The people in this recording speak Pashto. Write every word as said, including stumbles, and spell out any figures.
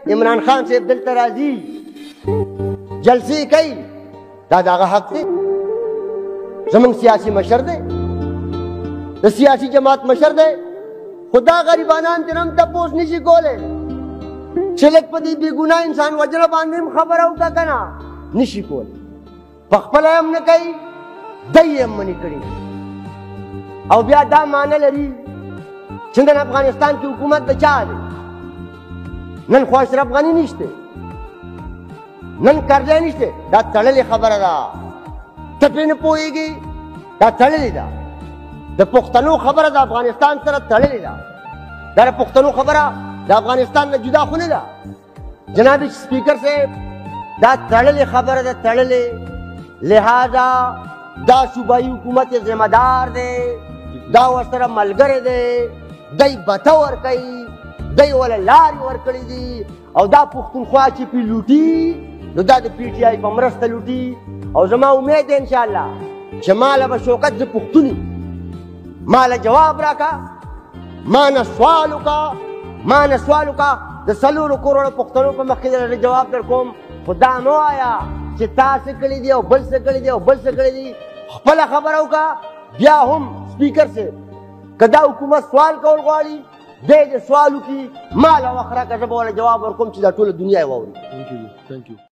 عمران خان صاحب دلته راځي جلسې کوي دا د هغه حق دی زموږ سیاسي مشر دی د سیاسي جماعت مشر دی خو دا غریبانان ترې هم تپوس نشي کولی چې لږ په دې بېګناه انسان وژنه باندې هم خبره وکړه که نه نشي کولی پخپله هم نه کوي دی هم منې کړي او بیا دا معنی لري چې نن افغانستان کې حکومت د چا دی نن خو اشرف غني نشته نن کرزی نشته دا تړلې خبره ده ته پرې نه پوهېږي دا تړلې ده د پښتنو خبره د افغانستان سره تړلې ده دا د پښتنو خبره د افغانستان نه جدا خو نه ده جناب سپیکر صاحب دا تړلې خبره ده تړلې لہذا دا صوبایي حکومت ذمہ دار دی دا ورسره ملګری دی دی بته ورکوي دی وله لارې ورکړي دي او دا پښتونخوا چې پې لوټي نو دا د پی ټي آی په مرسته لوټي او زما امید دی انشاءالله چې ماله به شوکت زه پښتون یم ماله جواب راکړه ما نه سوال وکړه ما نه سوال وکړه د څلورو کروړو پښتنو په مخ کې درته جواب در کوم خو دا مه وایه چې تا څه کړي دي او بل څه کړي دي او بل څه کړي دي خپله خبره وکړه بیا هم سپیکر صاحب که دا حکومت سوال کول غواړي دی د سوال وکړي ما له وخت راکړه زه به ورله جواب ورکوم چې دا ټوله دنیا یې واوري